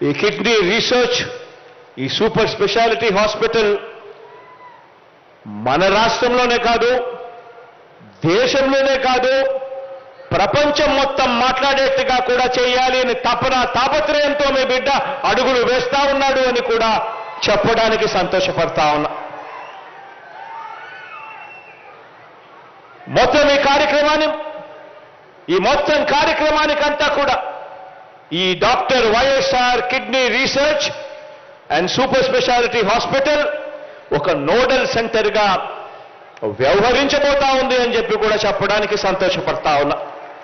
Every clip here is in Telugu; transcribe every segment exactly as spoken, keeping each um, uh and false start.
ఈ కిడ్నీ రీసెర్చ్, ఈ సూపర్ స్పెషాలిటీ హాస్పిటల్ మన రాష్ట్రంలోనే కాదు, దేశంలోనే కాదు, ప్రపంచం మొత్తం మాట్లాడేట్టుగా కూడా చేయాలి అని తపన తాపత్రయంతో మీ బిడ్డ అడుగులు వేస్తా ఉన్నాడు అని కూడా చెప్పడానికి సంతోషపడతా ఉన్నా. మొత్తం ఈ కార్యక్రమాన్ని ఈ మొత్తం కార్యక్రమానికంతా కూడా ఈ doctor YSR kidney research and super speciality hospital ఒక నోడల్ సెంటర్గా వ్యవహరించబోతా ఉంది అని చెప్పి కూడా చెప్పడానికి సంతోషపడతా ఉన్నా.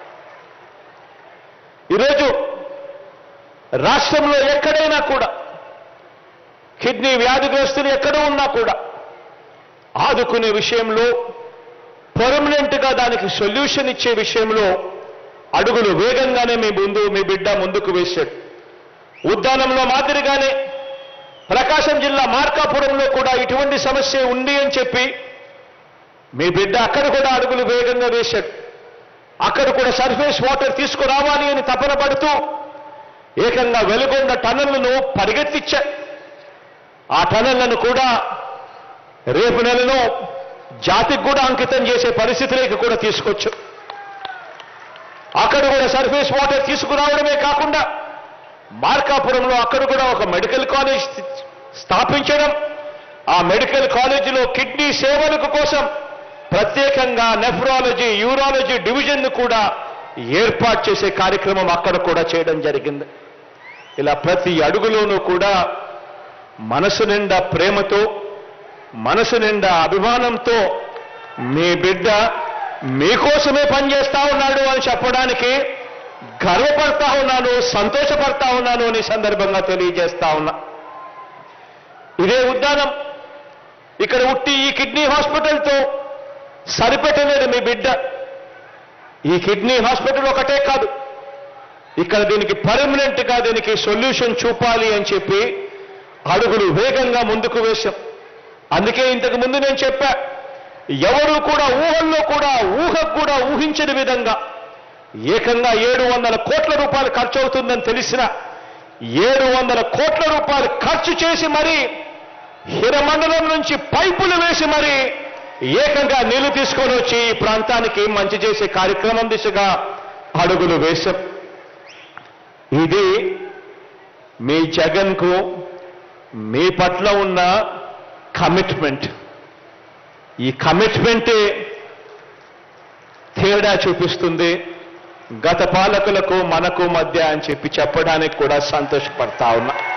ఈరోజు రాష్ట్రంలో ఎక్కడైనా కూడా కిడ్నీ వ్యాధిగ్రస్తులు ఎక్కడ ఉన్నా కూడా ఆదుకునే విషయంలో, పర్మనెంట్గా దానికి సొల్యూషన్ ఇచ్చే విషయంలో అడుగులు వేగంగానే మీ ముందు మీ బిడ్డ ముందుకు వేశాడు. ఉద్దానంలో మాదిరిగానే ప్రకాశం జిల్లా మార్కాపురంలో కూడా ఇటువంటి సమస్య ఉంది అని చెప్పి మీ బిడ్డ అక్కడ కూడా అడుగులు వేగంగా వేశాడు. అక్కడ కూడా సర్ఫేస్ వాటర్ తీసుకురావాలి అని తపన పడుతూ ఏకంగా వెలుగొండ టన్నెళ్లను పరిగెత్తిచ్చా. ఆ టన్నెళ్లను కూడా రేపు నెలలో జాతికి కూడా అంకితం చేసే పరిస్థితులకు కూడా తీసుకొచ్చు. అక్కడ కూడా సర్ఫేస్ వాటర్ తీసుకురావడమే కాకుండా మార్కాపురంలో అక్కడ కూడా ఒక మెడికల్ కాలేజ్ స్థాపించడం, ఆ మెడికల్ కాలేజీలో కిడ్నీ సేవలకు కోసం ప్రత్యేకంగా నెఫ్రాలజీ, యూరాలజీ డివిజన్ను కూడా ఏర్పాటు చేసే కార్యక్రమం అక్కడ కూడా చేయడం జరిగింది. ఇలా ప్రతి అడుగులోనూ కూడా మనసు నిండా ప్రేమతో, మనసు నిండా అభిమానంతో మీ బిడ్డ మీకోసమే పనిచేస్తా ఉన్నాడు అని చెప్పడానికి గర్వపడతా ఉన్నాను, సంతోషపడతా ఉన్నాను అని సందర్భంగా తెలియజేస్తా ఉన్నా. ఇదే ఉద్దానం, ఇక్కడ ఉట్టి ఈ కిడ్నీ హాస్పిటల్తో సరిపెట్టలేదు మీ బిడ్డ. ఈ కిడ్నీ హాస్పిటల్ ఒకటే కాదు, ఇక్కడ దీనికి పర్మనెంట్గా దీనికి సొల్యూషన్ చూపాలి అని చెప్పి అడుగులు వేగంగా ముందుకు వేశాం. అందుకే ఇంతకు ముందు నేను చెప్పా, ఎవరు కూడా ఊహల్లో కూడా ఊహకు కూడా ఊహించని విధంగా ఏకంగా ఏడు వందల కోట్ల రూపాయలు ఖర్చు అవుతుందని తెలిసిన ఏడు వందల కోట్ల రూపాయలు ఖర్చు చేసి మరీ హిరమండలం నుంచి పైపులు వేసి మరీ ఏకంగా నీళ్లు తీసుకొని వచ్చి ఈ ప్రాంతానికి మంచి చేసే కార్యక్రమం దిశగా అడుగులు వేశాం. ఇది మీ జగన్కు మీ పట్ల ఉన్న కమిట్మెంట్. ఈ కమిట్మెంటే తేడా చూపిస్తుంది గత పాలకులకు మనకు మధ్య అని చెప్పి చెప్పడానికి కూడా సంతోషపడతా ఉన్నా.